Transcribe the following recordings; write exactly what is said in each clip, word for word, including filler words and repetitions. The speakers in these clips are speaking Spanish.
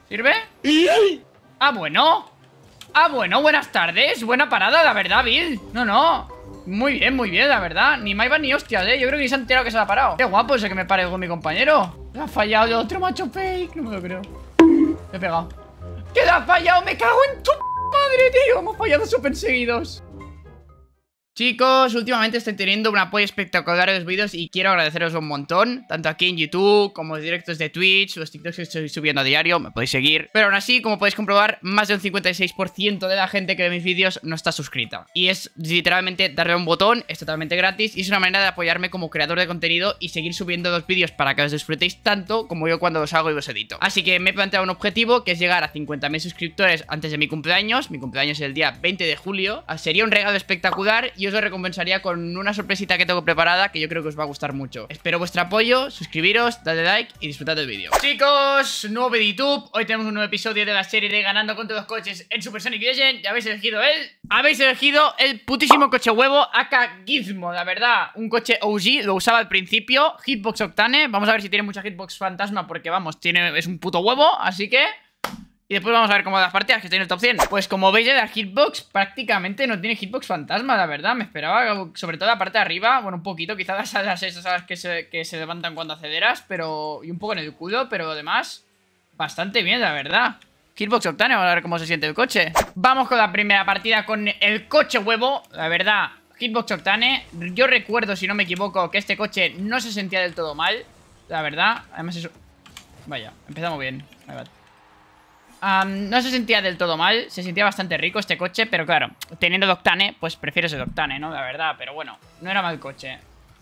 ¿Sirve? Ah, bueno. Ah, bueno, buenas tardes. Buena parada, la verdad, Bill. No, no. Muy bien, muy bien, la verdad. Ni Maivan ni hostias, eh. Yo creo que ni se ha enterado que se la ha parado. Qué guapo ese que me pare con mi compañero. Le ha fallado el otro macho fake. No me lo creo. Me he pegado. ¡Que le ha fallado! ¡Me cago en tu madre, tío! Hemos fallado súper seguidos. Chicos, últimamente estoy teniendo un apoyo espectacular en los vídeos y quiero agradeceros un montón, tanto aquí en YouTube como en los directos de Twitch, los TikToks que estoy subiendo a diario, me podéis seguir. Pero aún así, como podéis comprobar, más de un cincuenta y seis por ciento de la gente que ve mis vídeos no está suscrita. Y es literalmente darle a un botón, es totalmente gratis y es una manera de apoyarme como creador de contenido y seguir subiendo los vídeos para que os disfrutéis tanto como yo cuando los hago y los edito. Así que me he planteado un objetivo que es llegar a cincuenta mil suscriptores antes de mi cumpleaños. Mi cumpleaños es el día veinte de julio. Sería un regalo espectacular y os lo recompensaría con una sorpresita que tengo preparada que yo creo que os va a gustar mucho. Espero vuestro apoyo, suscribiros, dadle like y disfrutad del vídeo. Chicos, nuevo vídeo de YouTube. Hoy tenemos un nuevo episodio de la serie de Ganando con todos los coches en Super Sonic Legend. Ya habéis elegido él. Habéis elegido el putísimo coche huevo aka Gizmo, la verdad. Un coche O G, lo usaba al principio. Hitbox Octane. Vamos a ver si tiene mucha Hitbox Fantasma porque vamos, tiene, es un puto huevo, así que... Y después vamos a ver cómo las partidas que estoy en el top cien. Pues como veis, la hitbox prácticamente no tiene hitbox fantasma, la verdad. Me esperaba, sobre todo la parte de arriba. Bueno, un poquito, quizás las alas esas que se, que se levantan cuando aceleras. Pero... Y un poco en el culo, pero además bastante bien, la verdad. Hitbox Octane, vamos a ver cómo se siente el coche. Vamos con la primera partida con el coche huevo. La verdad, Hitbox Octane. Yo recuerdo, si no me equivoco, que este coche no se sentía del todo mal. La verdad, además eso... Vaya, empezamos bien. Ahí va. Um, no se sentía del todo mal, se sentía bastante rico este coche, pero claro, teniendo el Octane, pues prefiero ese Octane, ¿no? La verdad, pero bueno, no era mal coche.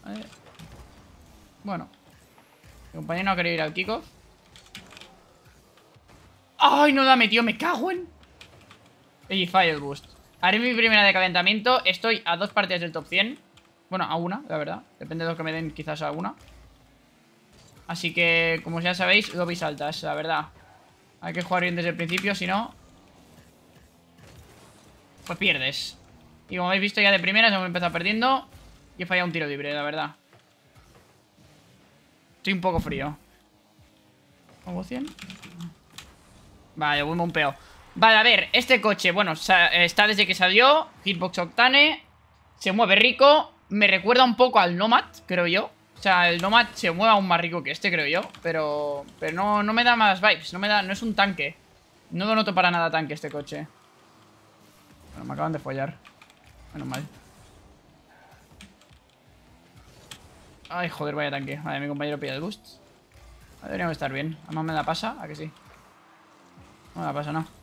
Bueno, mi compañero no quería ir al kickoff. ¡Ay, no la metió! ¡Me cago en! Y Fire Boost. Haré mi primera de calentamiento, estoy a dos partidas del top cien. Bueno, a una, la verdad, depende de lo que me den, quizás a una. Así que, como ya sabéis, lobbies altas, la verdad. Hay que jugar bien desde el principio, si no... Pues pierdes. Y como habéis visto ya de primeras, hemos empezado perdiendo. Y he fallado un tiro libre, la verdad. Estoy un poco frío. ¿Pongo cien? Vale, voy un peo. Vale, a ver, este coche, bueno, está desde que salió. Hitbox Octane. Se mueve rico. Me recuerda un poco al Nomad, creo yo. O sea, el Nomad se mueve aún más rico que este, creo yo. Pero pero no, no me da más vibes. No me da, no es un tanque. No lo noto para nada tanque este coche. Bueno, me acaban de follar. Menos mal. Ay, joder, vaya tanque. Vale, mi compañero pilla el boost. Deberíamos estar bien. Además me la pasa, ¿a que sí? No me la pasa, no.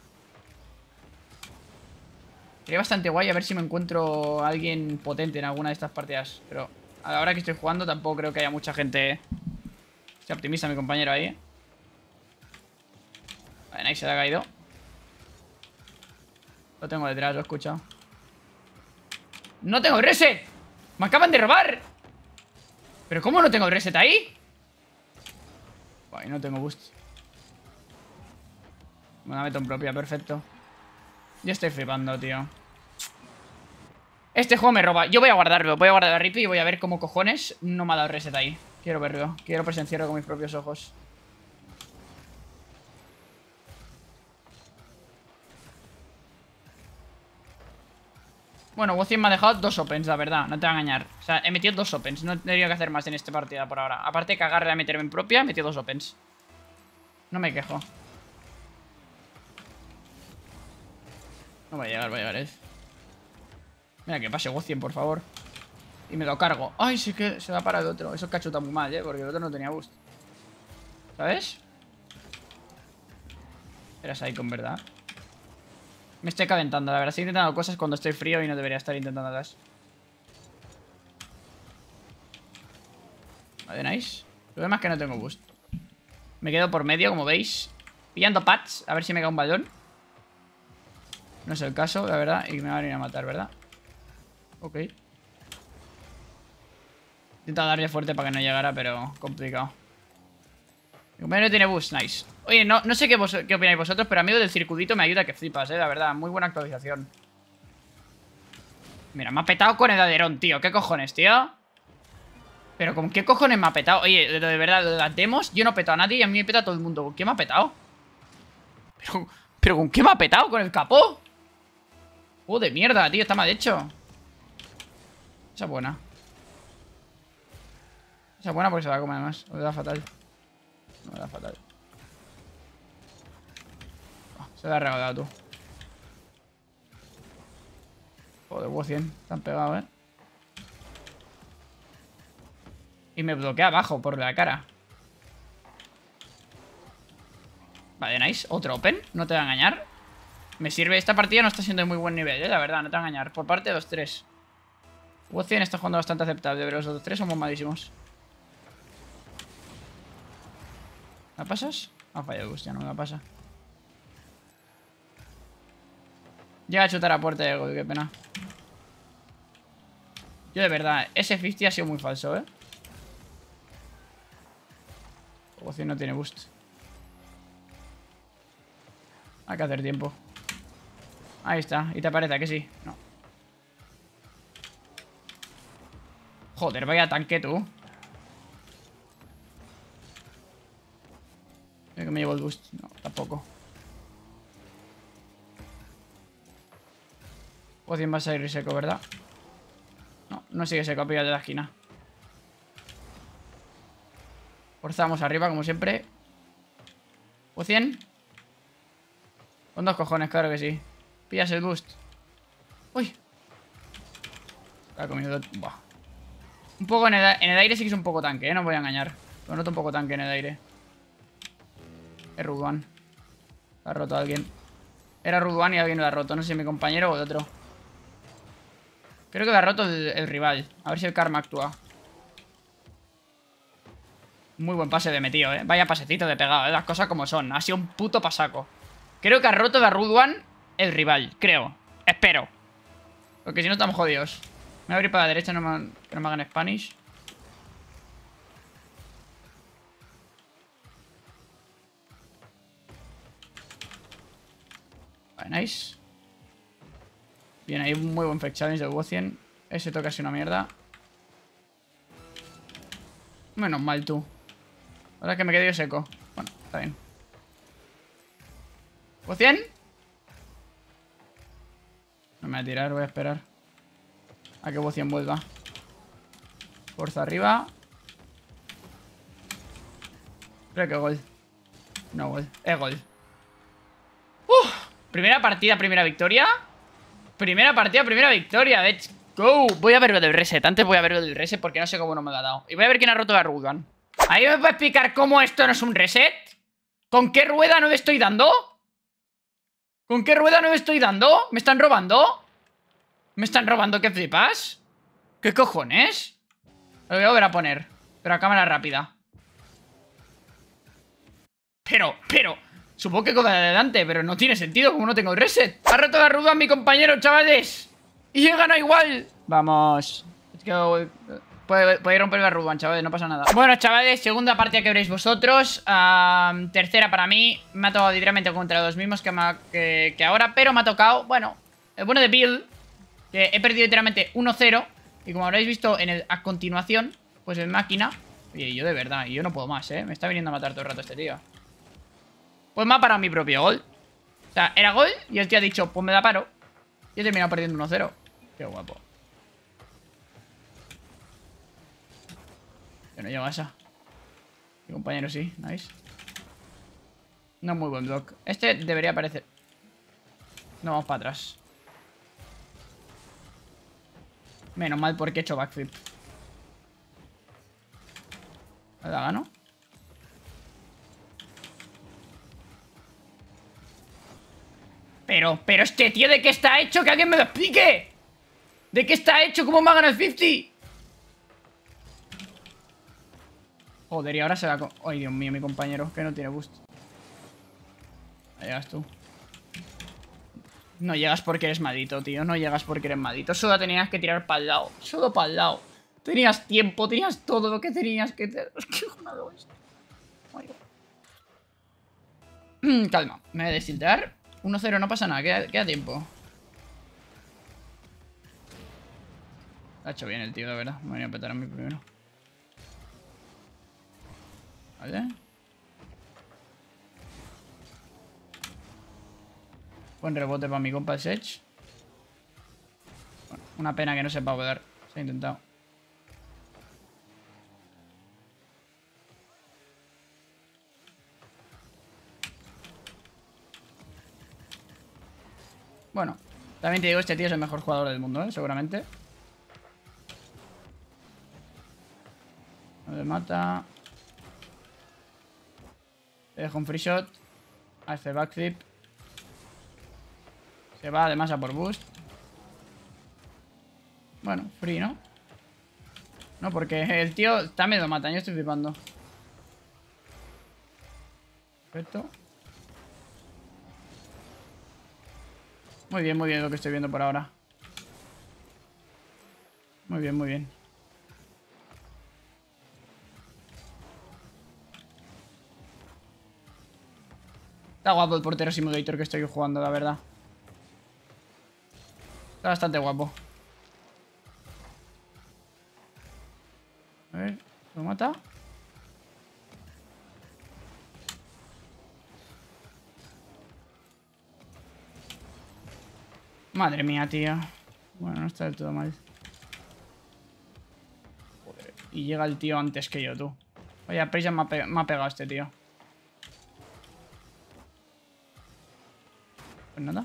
Sería bastante guay a ver si me encuentro a alguien potente en alguna de estas partidas. Pero... a la hora que estoy jugando tampoco creo que haya mucha gente. Se optimiza mi compañero ahí. Vale, ahí se le ha caído. Lo tengo detrás, lo he escuchado. ¡No tengo reset! ¡Me acaban de robar! ¿Pero cómo no tengo reset ahí? Vale, no tengo boost. Me la meto en propia, perfecto. Yo estoy flipando, tío. Este juego me roba. Yo voy a guardarlo. Voy a guardar a Rippy y voy a ver cómo cojones no me ha dado reset ahí. Quiero verlo. Quiero presenciarlo con mis propios ojos. Bueno, Wozien me ha dejado dos opens, la verdad. No te voy a engañar. O sea, he metido dos opens. No tendría que hacer más en esta partida por ahora. Aparte de cagarle a meterme en propia, he metido dos opens. No me quejo. No va a llegar, va a llegar, eh. Mira que pase Wozien, por favor. Y me lo cargo. Ay, sí que se va para el otro. Eso es cachuta muy mal, eh. Porque el otro no tenía boost. ¿Sabes? Era Psycho, en verdad. Me estoy calentando, la verdad. Estoy intentando cosas cuando estoy frío y no debería estar intentándolas. Vale, nice. El problema es que no tengo boost. Me quedo por medio, como veis. Pillando pads, a ver si me cae un balón. No es el caso, la verdad. Y me van a ir a matar, ¿verdad? Ok. Intentado darle fuerte para que no llegara, pero complicado. Mi compañero tiene boost, nice. Oye, no, no sé qué, vos, qué opináis vosotros, pero amigo del circuito me ayuda que flipas, eh, la verdad. Muy buena actualización. Mira, me ha petado con el alerón, tío. ¿Qué cojones, tío? Pero ¿con qué cojones me ha petado? Oye, de, de verdad, de las demos, yo no he petado a nadie y a mí me peta todo el mundo. ¿Qué me ha petado? Pero, pero ¿con qué me ha petado? ¿Con el capó? Oh, de mierda, tío, está mal hecho. Esa es buena. Esa es buena porque se va a comer además. O le da fatal. No le da fatal. Oh, se la ha regalado tú. Joder, hubo cien. Están pegados, eh. Y me bloquea abajo por la cara. Vale, nice. Otro open. No te va a engañar. Me sirve. Esta partida no está siendo de muy buen nivel, eh. La verdad, no te va a engañar. Por parte de los tres. Hubo cien está jugando bastante aceptable, pero los otros tres somos malísimos. ¿La pasas? Ha fallado, hostia, no me la pasa. Llega a chutar a puerta de gol, qué pena. Yo de verdad, ese cincuenta ha sido muy falso, ¿eh? O si no tiene boost. Hay que hacer tiempo. Ahí está, y te aparece que sí. No. Joder, vaya tanque tú. Creo que me llevo el boost. No, tampoco. O cien va a salir seco, ¿verdad? No, no sigue seco, pilla de la esquina. Forzamos arriba, como siempre. O cien. Con dos cojones, claro que sí. Pillas el boost. Uy. Ha comido. Buah. Un poco en el, en el aire sí que es un poco tanque, ¿eh? No os voy a engañar. Lo noto un poco tanque en el aire. Es Ruduan. Ha roto a alguien. Era Ruduan y alguien lo ha roto. No sé si mi compañero o el otro. Creo que lo ha roto el, el rival. A ver si el karma actúa. Muy buen pase de metido, ¿eh? Vaya pasecito de pegado, ¿eh? Las cosas como son. Ha sido un puto pasaco. Creo que ha roto de Ruduan el rival. Creo. Espero. Porque si no estamos jodidos. Me voy a abrir para la derecha, no me, que no me hagan Spanish. Vale, nice. Bien, ahí un muy buen fake challenge de Hugo cien. Ese toca así una mierda. Menos mal tú. Ahora que me quedé yo seco. Bueno, está bien. ¿Hugo cien? No me voy a tirar, voy a esperar a que Hugo cien vuelva. Fuerza arriba. Creo que gol. No gol, es gol. Uf, primera partida, primera victoria. Primera partida, primera victoria. Let's go. Voy a ver lo del reset. Antes voy a ver lo del reset porque no sé cómo no me lo ha dado. Y voy a ver quién ha roto a Ruduan. ¿Ahí me puede explicar cómo esto no es un reset? ¿Con qué rueda no le estoy dando? ¿Con qué rueda no le estoy dando? ¿Me están robando? ¿Me están robando? ¿Qué flipas? ¿Qué cojones? Lo voy a volver a poner. Pero a cámara rápida. Pero, pero supongo que con de adelante, pero no tiene sentido como no tengo el reset. Ha roto la Ruduan mi compañero, chavales. Y he ganado igual. Vamos. Es que podéis romper la Ruduan, chavales, no pasa nada. Bueno, chavales, segunda partida que veréis vosotros. uh, Tercera para mí. Me ha tocado literalmente contra los mismos que, me, que, que ahora. Pero me ha tocado, bueno, el bueno de Bill, que he perdido literalmente uno cero. Y como habréis visto en el, a continuación, pues en máquina. Oye, yo de verdad, yo no puedo más, eh. Me está viniendo a matar todo el rato este tío. Pues me ha parado mi propio gol. O sea, era gol y el tío ha dicho, pues me la paro. Y he terminado perdiendo uno cero. Qué guapo. Yo no llevo a esa. Mi compañero sí, nice. No muy buen block. Este debería aparecer. No, vamos para atrás. Menos mal porque he hecho backflip. ¿La gano? Pero, pero este tío, ¿de qué está hecho? Que alguien me lo explique. ¿De qué está hecho? ¿Cómo me ha ganado el cincuenta? Joder, y ahora se va... Ay, Dios mío, mi compañero, que no tiene boost. Ahí llegas tú. No llegas porque eres maldito, tío. No llegas porque eres maldito. Solo tenías que tirar para el lado. Solo para el lado. Tenías tiempo, tenías todo lo que tenías que... Es que ganado esto. Calma, me voy a destiltar. uno cero, no pasa nada, queda, queda tiempo. Lo ha hecho bien el tío, de verdad. Me voy a petar a mí primero. Vale. Buen rebote para mi compa el Sech. Bueno, una pena que no sepa poder. Se ha intentado. Bueno, también te digo, este tío es el mejor jugador del mundo, ¿eh? Seguramente. No le mata. Le dejo un free shot. Hace backflip. Se va además a por boost. Bueno, free, ¿no? No, porque el tío también lo mata. Yo estoy flipando. Perfecto. Muy bien, muy bien lo que estoy viendo por ahora. Muy bien, muy bien. Está guapo el portero simulator que estoy jugando, la verdad. Está bastante guapo. A ver, ¿lo mata? Madre mía, tío. Bueno, no está del todo mal. Joder. Y llega el tío antes que yo, tú. Vaya, prisa me ha, pe me ha pegado este tío. Pues nada.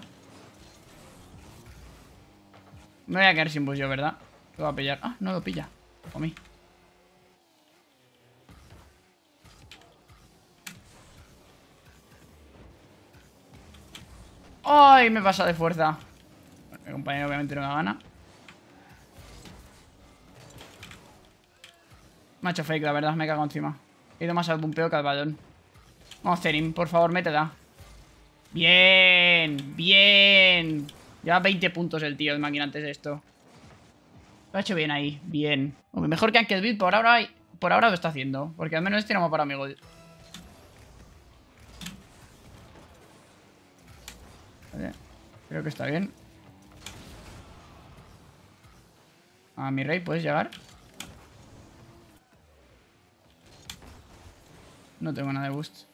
Me voy a quedar sin bus yo, ¿verdad? Lo va a pillar. Ah, no lo pilla. A mí. ¡Ay! Me pasa de fuerza. Bueno, mi compañero obviamente no me gana. Me ha hecho fake, la verdad. Me he cagado encima. He ido más al bumpeo que al balón. Vamos, Zerin, por favor, métela. Bien, bien. Lleva veinte puntos el tío, el máquina antes de esto. Lo ha hecho bien ahí, bien. Hombre, mejor que Ankelbeat por ahora, por ahora lo está haciendo. Porque al menos este no me ha parado mi gol. Vale, creo que está bien. A mi rey, ¿puedes llegar? No tengo nada de boost.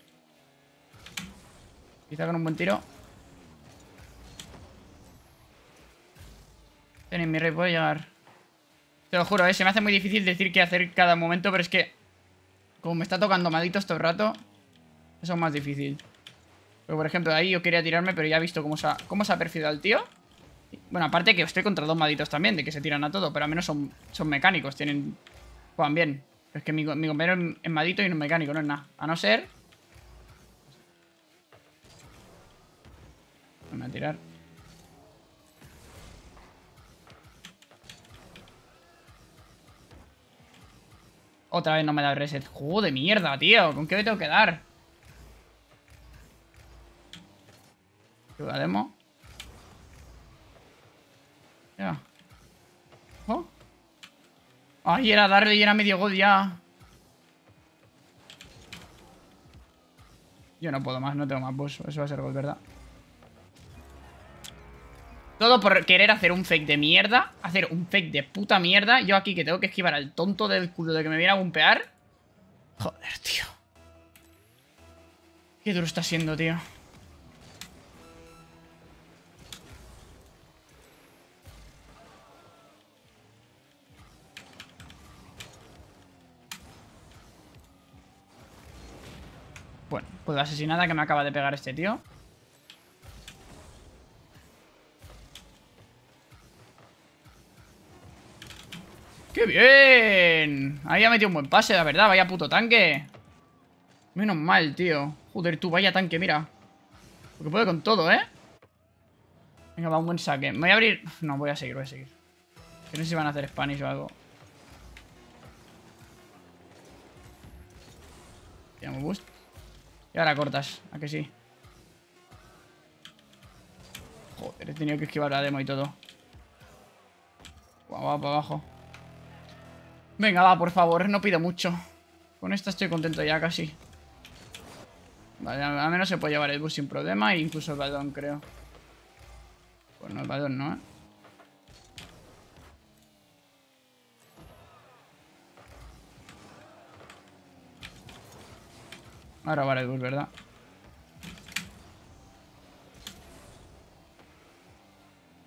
Quizá con un buen tiro. Tenéis mi rey, puede llegar. Te lo juro, ¿eh? Se me hace muy difícil decir qué hacer cada momento, pero es que como me está tocando malitos todo el rato, eso es más difícil. Pero por ejemplo, ahí yo quería tirarme, pero ya he visto cómo se ha, cómo se ha perfilado el tío. Bueno, aparte que estoy contra dos malitos también, de que se tiran a todo, pero al menos son, son mecánicos, tienen... Juegan bien. Pero es que mi, mi compañero es malito y no es mecánico, no es nada. A no ser... Me voy a tirar. Otra vez no me da el reset. ¡Juego de mierda, tío! ¿Con qué me tengo que dar? La demo. Ya. ¿Oh? Ay, era darle y era medio gol ya. Yo no puedo más, no tengo más bus. Eso va a ser gol, ¿verdad? Todo por querer hacer un fake de mierda. Hacer un fake de puta mierda. Yo aquí que tengo que esquivar al tonto del culo de que me viene a bumpear. Joder, tío. Qué duro está siendo, tío. Bueno, pues la asesinada que me acaba de pegar este tío. ¡Qué bien! Ahí ha metido un buen pase, la verdad. Vaya puto tanque. Menos mal, tío. Joder, tú, vaya tanque, mira. Porque puede con todo, ¿eh? Venga, va, un buen saque. Me voy a abrir... No, voy a seguir, voy a seguir. Que no sé si van a hacer Spanish o algo. Tiramos boost. Y ahora cortas, ¿a que sí? Joder, he tenido que esquivar la demo y todo. Guau, va para abajo. Venga, va, por favor, no pido mucho. Con esta estoy contento ya, casi. Vale, al menos se puede llevar el bus sin problema. E incluso el balón, creo. Pues no, el balón no, ¿eh? Ahora va el bus, ¿verdad?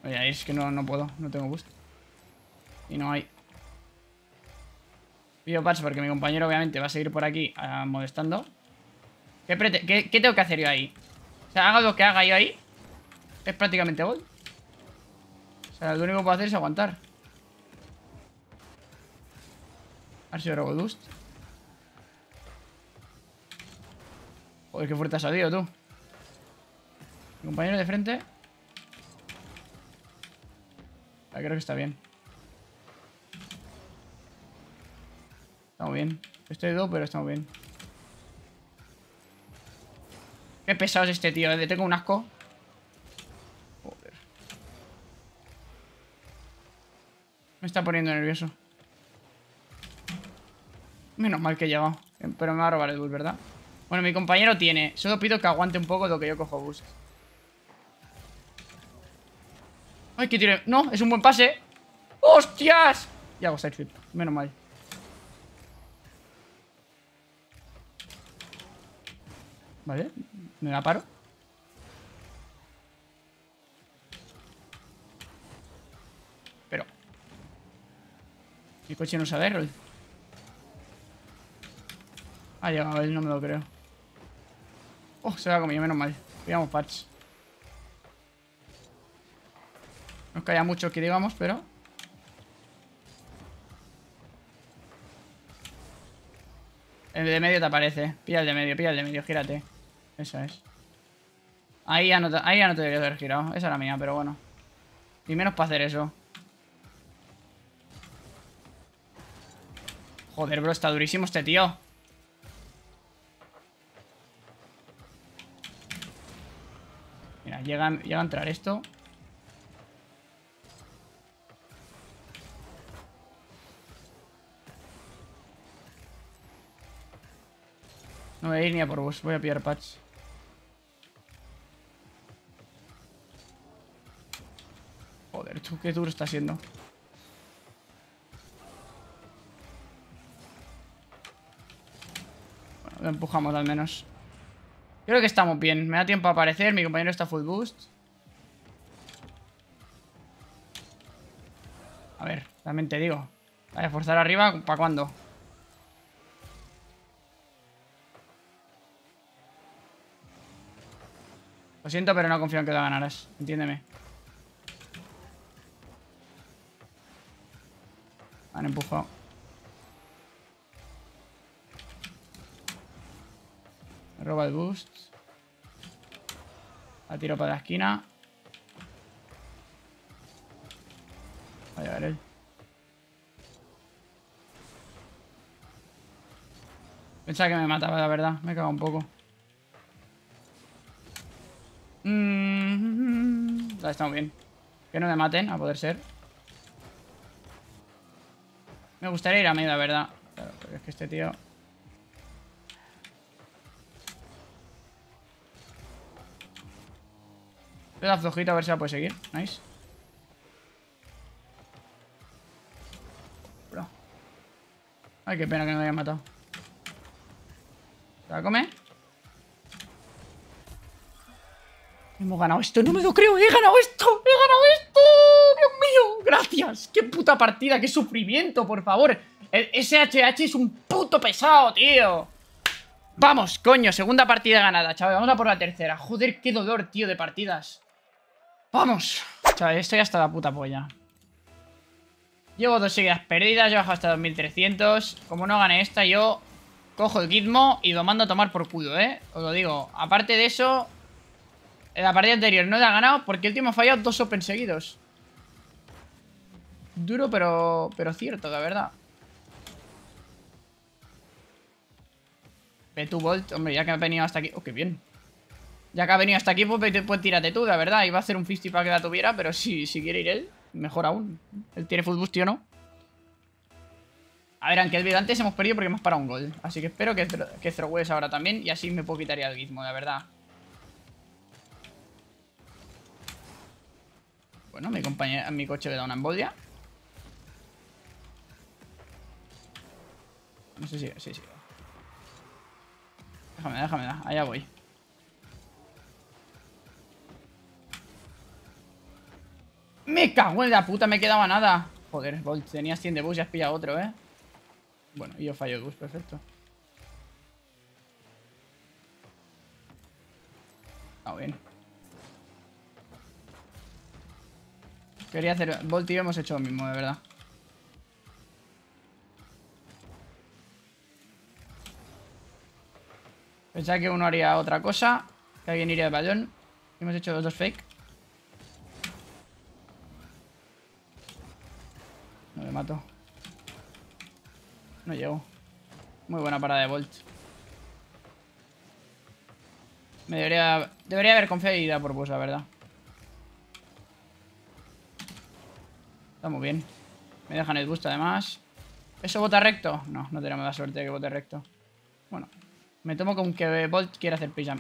Oye, es que no, no puedo, no tengo boost. Y no hay. Pido patch porque mi compañero obviamente va a seguir por aquí uh, molestando. ¿Qué, ¿Qué, ¿Qué tengo que hacer yo ahí? O sea, haga lo que haga yo ahí. Es prácticamente gol. O sea, lo único que puedo hacer es aguantar. A ver si ahora boost. Joder, qué fuerte ha salido, tú. Mi compañero de frente. Ah, creo que está bien. Estamos bien. Estoy dos, pero estamos bien. Qué pesado es este tío, ¿eh? Le tengo un asco. Joder. Me está poniendo nervioso. Menos mal que he llegado. Pero me va a robar el boost, ¿verdad? Bueno, mi compañero tiene. Solo pido que aguante un poco lo que yo cojo boost. Ay, que tire. No, es un buen pase. ¡Hostias! Y hago sideflip. Menos mal. Vale, me la paro. Pero mi coche no sabe roll. Ha llegado él, no me lo creo. Oh, se lo ha comido, menos mal. Pillamos patch. No es que haya mucho que digamos, pero... El de medio te aparece. Pilla el de medio, pilla el de medio, gírate. Eso es. Ahí ya no te, ahí ya no te debería haber girado. Esa era mía, pero bueno. Y menos para hacer eso. Joder, bro, está durísimo este tío. Mira, llega, llega a entrar esto. No voy a ir ni a por vos, voy a pillar patch. Joder, tú, qué duro está siendo. Bueno, lo empujamos al menos. Creo que estamos bien, me da tiempo a aparecer. Mi compañero está full boost. A ver, también te digo. Vaya, forzar arriba, ¿para cuándo? Lo siento, pero no confío en que lo ganarás. Entiéndeme. Han empujado. Me roba el boost. La tiro para la esquina. Vaya a ver él. Pensaba que me mataba, la verdad. Me he cagado un poco. Mm-hmm. Vale, estamos bien. Que no me maten, a poder ser. Me gustaría ir a medio, la verdad. Claro, pero es que este tío... Le da flojito a ver si la puede seguir. Nice. Bro. Ay, qué pena que no me haya matado. ¿Se la come? Hemos ganado esto, no me lo creo, he ganado esto, he ganado esto, Dios mío, gracias, qué puta partida, qué sufrimiento, por favor, el S H H es un puto pesado, tío. Vamos, coño, segunda partida ganada, chaval, vamos a por la tercera, joder, qué dolor, tío, de partidas. Vamos, chaval, estoy hasta la puta polla. Llevo dos seguidas perdidas, yo he bajado hasta dos mil trescientos, como no gane esta, yo cojo el Gizmo y lo mando a tomar por culo, eh, os lo digo, aparte de eso... En la partida anterior no le ha ganado porque el tío me ha fallado dos open seguidos. Duro, pero pero cierto, la verdad. Ve tu Bolt, hombre, ya que ha venido hasta aquí. Oh, qué bien. Ya que ha venido hasta aquí, pues, pues tírate tú, la verdad. Iba a hacer un fisty para que la tuviera, pero si, si quiere ir él, mejor aún. Él tiene full boost, tío, ¿no? A ver, aunque el video antes hemos perdido porque hemos parado un gol. Así que espero que, que throwes ahora también. Y así me puedo quitar ya el Gizmo, la verdad. Bueno, mi compañero, a mi coche le da una embolia. No sé si... Sí, sí. Déjame, déjame, allá voy. Me cago en la puta, me quedaba nada. Joder, Bolt, tenías cien de boost y has pillado otro, ¿eh? Bueno, y yo fallo de boost, perfecto. Ah, bien. Quería hacer... Bolt y yo hemos hecho lo mismo, de verdad. Pensaba que uno haría otra cosa, que alguien iría de balón. Hemos hecho los dos fake. No le mato. No llego. Muy buena parada de Bolt. Me debería... Debería haber confiado y ir a por bus, la verdad. Está muy bien. Me dejan el boost además. ¿Eso bota recto? No, no tenemos la suerte de que bote recto. Bueno, me tomo con que Bolt quiere hacer pre-jump.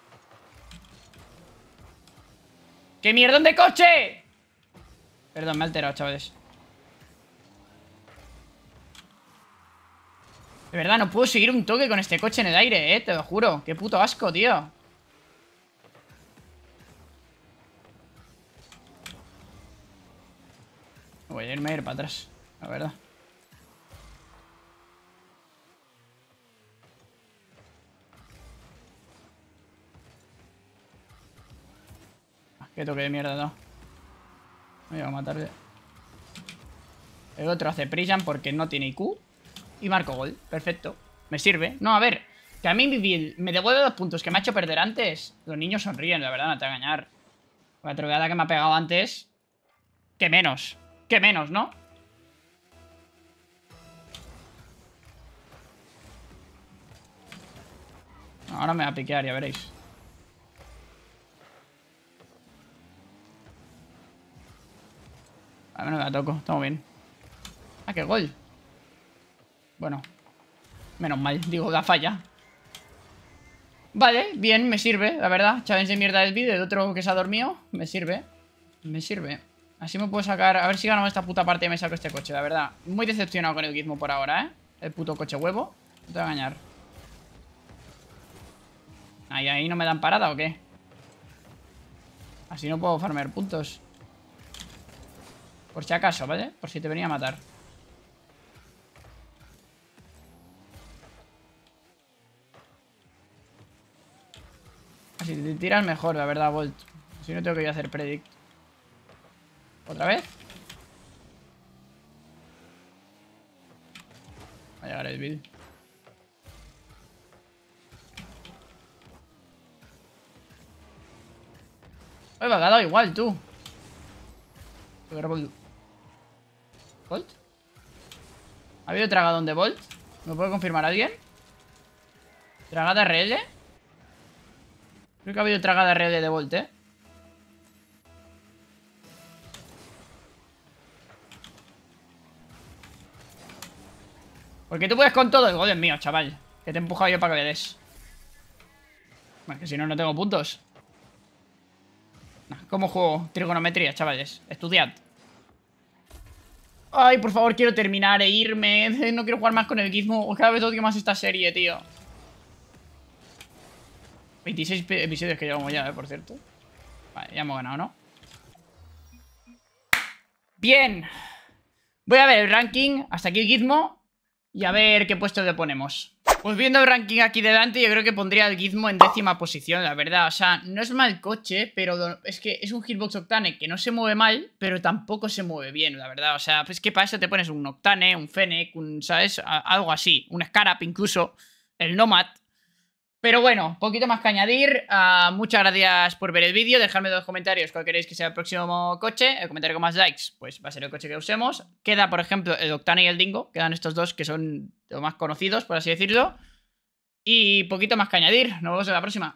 ¡Qué mierdón de coche! Perdón, me he alterado, chavales. De verdad, no puedo seguir un toque con este coche en el aire, eh, te lo juro. Qué puto asco, tío. Voy a irme a ir para atrás, la verdad. Ah, qué toque de mierda, no. Me voy a matarle. El otro hace pre-jump porque no tiene I Q. Y marco gol, perfecto. Me sirve. No, a ver, que a mí mi build me devuelve dos puntos que me ha hecho perder antes. Los niños sonríen, la verdad, no te voy a engañar. La troleada que me ha pegado antes. Que menos, que menos, ¿no? Ahora me va a piquear, ya veréis. A menos me la toco, estamos bien. Ah, qué gol. Bueno, menos mal, digo, la falla. Vale, bien, me sirve, la verdad. Challenge de mierda del vídeo, el otro que se ha dormido. Me sirve, me sirve. Así me puedo sacar, a ver si ganamos esta puta parte y me saco este coche, la verdad. Muy decepcionado con el Gizmo por ahora, ¿eh? El puto coche huevo. No te voy a engañar. Ahí, ahí no me dan parada, ¿o qué? Así no puedo farmear puntos. Por si acaso, ¿vale? Por si te venía a matar. Así te tiras mejor, la verdad, Bolt. Si no tengo que ir a hacer predict. ¿Otra vez? Va a llegar el build. Oye, me ha dado igual, tú. Bolt. ¿Bolt? ¿Ha habido tragadón de Bolt? ¿Me puede confirmar alguien? ¿Tragada R L? Creo que ha habido tragada R L de Bolt, ¿eh? Porque tú puedes con todo. El gol es mío, chaval. Que te he empujado yo para que le des. Bueno, que si no, no tengo puntos. ¿Cómo juego? Trigonometría, chavales. Estudiad. Ay, por favor, quiero terminar e irme. No quiero jugar más con el Gizmo. Cada vez odio más esta serie, tío. veintiséis episodios que llevamos ya, eh, por cierto. Vale, ya hemos ganado, ¿no? Bien. Voy a ver el ranking. Hasta aquí el Gizmo. Y a ver qué puesto le ponemos. Pues viendo el ranking aquí delante, yo creo que pondría el Gizmo en décima posición, la verdad. O sea, no es mal coche, pero es que es un Hitbox Octane que no se mueve mal, pero tampoco se mueve bien, la verdad. O sea, pues que para eso te pones un Octane, un Fennec, un, ¿sabes? Algo así. Un Scarab incluso. El Nomad. Pero bueno, poquito más que añadir. Uh, muchas gracias por ver el vídeo. Dejadme en los comentarios cuál queréis que sea el próximo coche. El comentario con más likes, pues va a ser el coche que usemos. Queda, por ejemplo, el Octane y el Dingo. Quedan estos dos que son los más conocidos, por así decirlo. Y poquito más que añadir. Nos vemos en la próxima.